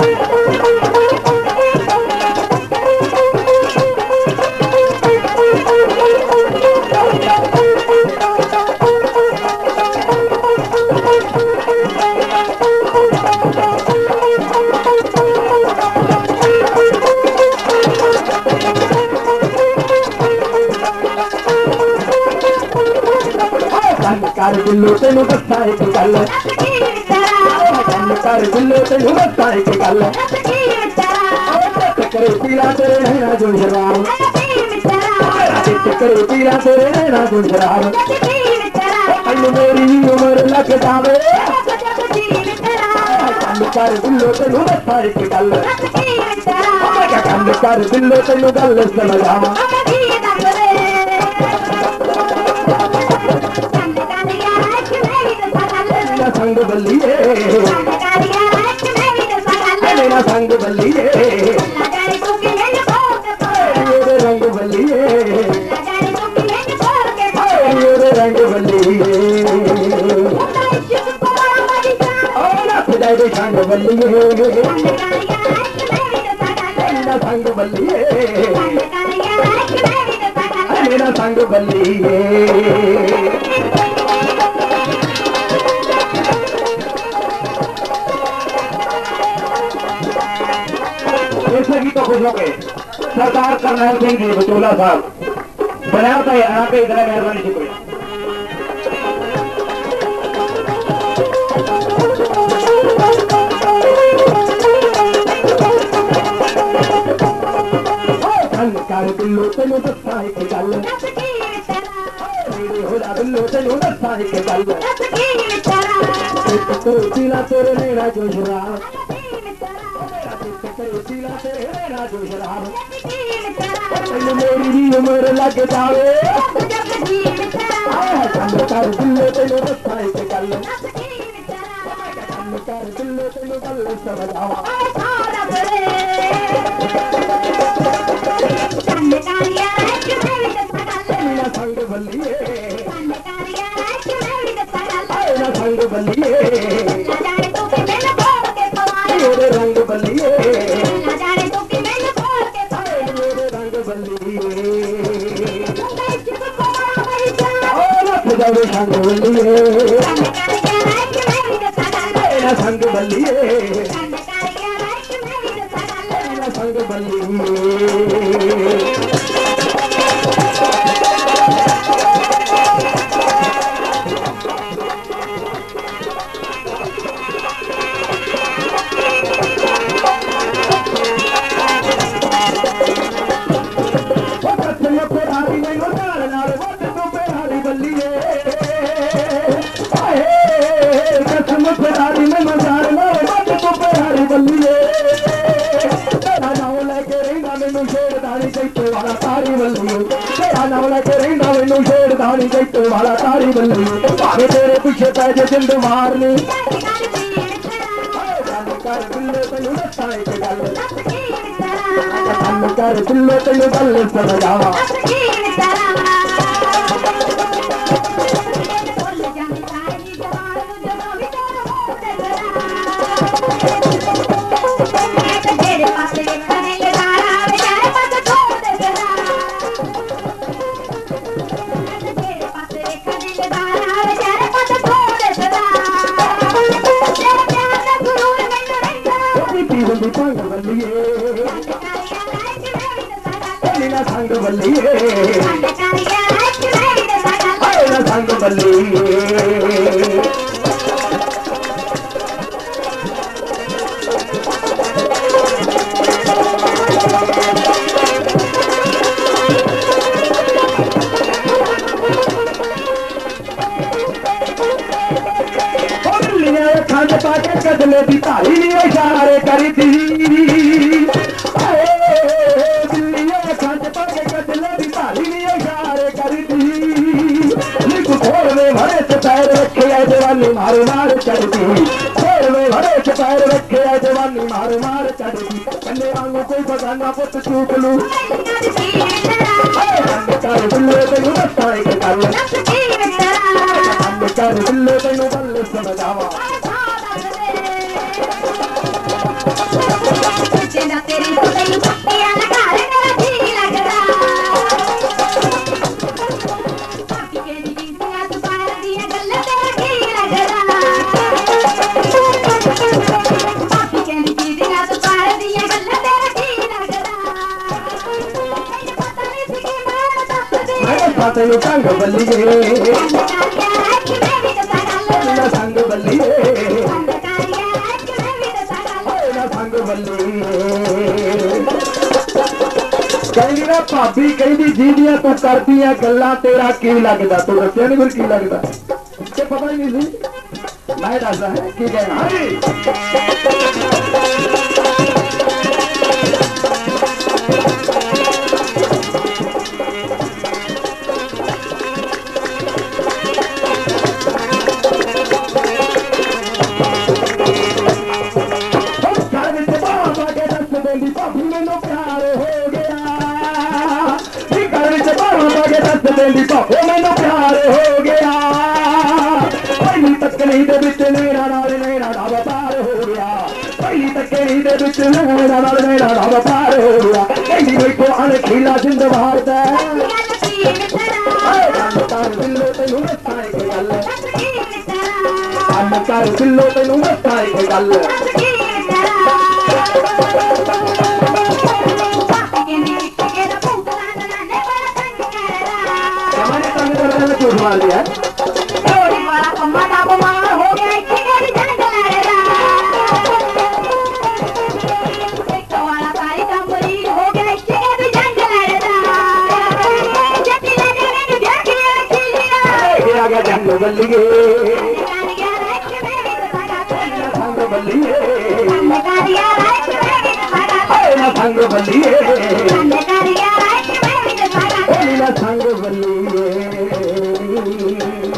कर दिलो तेनू दस्सा एक गल कर दिलो तेनू दस्सा एक गल करे पीला तेरे नैना जो शराब करे पीला तेरे नैना जो शराब मेरी उम्र लग जावे कर दिलो तेनू दस्सा एक गल कर दिलो तेनू गल समझावा संग बल्लिए मेरा संग बल्लिए रंग बल्लिए रंग बल्लिए संग बल्लिए संग बल्लिए मेरा संग बल्लिए तो खुश हो गए सरदार करनैल सिंह जी बचोला साहब बनाया था यहाँ पे इतना मेहरबानी शुक्रिया कर दिलो तेनू दस्सा एक गल दिलो तेनू दस्सा एक गल पीला तेरे नैना जो शराब जो शराब मेरी उम्र लग जावे कर दिलो तेनू दस्सा एक गल कर दिलो तेनू गल समझावा संग बल्लिए संग बल्लिए रंग बल्लिए संग बल्लिए संग बल्लिए संग बल्लिए वाला तारी बल्ली भावे तेरे पीछे पैजे जिंद मारनी कर दिलो तेनू दस्सा एक गल कर दिलो तेनू गल समझावा संग बल्लिए संग बल्लिए खंड पाके कदले की धारी इशारे करी थी पैर रखे जवानी मार मार चढ़ती पैर में भरे पैर रखे जवानी मार मार चढ़ती कन्ने वांगू कोई बगाना पुत चूक लू कर दिलो तेनू दस्सा एक गल कर दिलो तेनू गल समझावा तेनू संग बल्लिए संग बल्लिए संग बल्लिए कहनी ना भाभी कहती जीदियां तू करदियां गल्लां तेरा की लगदा तू दस्सिया नहीं फिर की लगदा ते पता ही नहीं सी मैं दसदा है की कहना भापो मैनू प्यार हो गया पहली तकनी दे विच नैना नाल नैना दा व्यापार हो गया पहली तकनी दे विच नैना नाल नैना दा व्यापार हो गया कहंदी देखो अणखीला जिंद मारदा कर दिलो तैनू दस्सां इक गल कर दिलो तैनू दस्सां इक गल झूठ मार दिया हो गया जंग बल्लिए संग बल्लिए संग बल्लिए संग बल्लिए